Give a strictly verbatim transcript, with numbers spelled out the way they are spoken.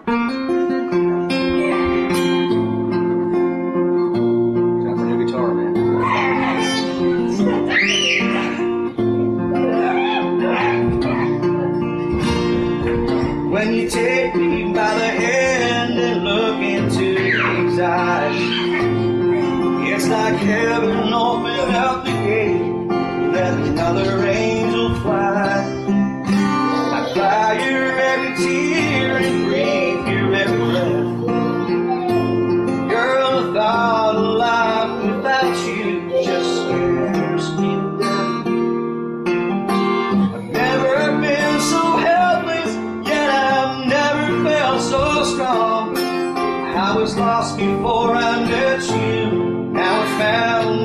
When you take me by the hand and look into these eyes, it's like heaven opened up the gate, let another angel fly. I fly your every tear and breathe your every breath. Girl, the thought of life without you just scares me to death. I've never been so helpless, yet I've never felt so strong. I was lost before I met you, now I found